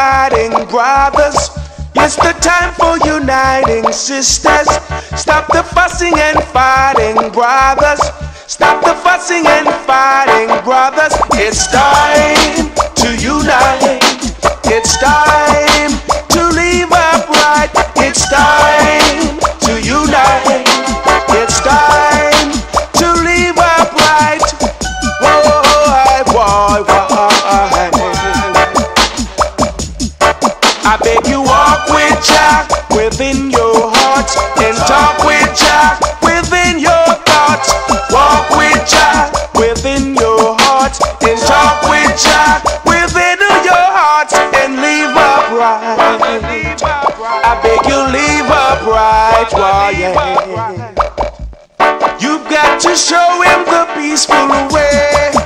fighting brothers. It's the time for uniting sisters. Stop the fussing and fighting brothers. Stop the fussing and fighting brothers. It's time to unite. It's time to live upright. It's time to unite. It's time to live upright. Whoa, why? I beg you, walk with Jah within your hearts and talk with Jah within your thoughts. Walk with Jah within your hearts and talk with Jah within your hearts and live upright. I beg you, live upright. Why? You've got to show him the peaceful way.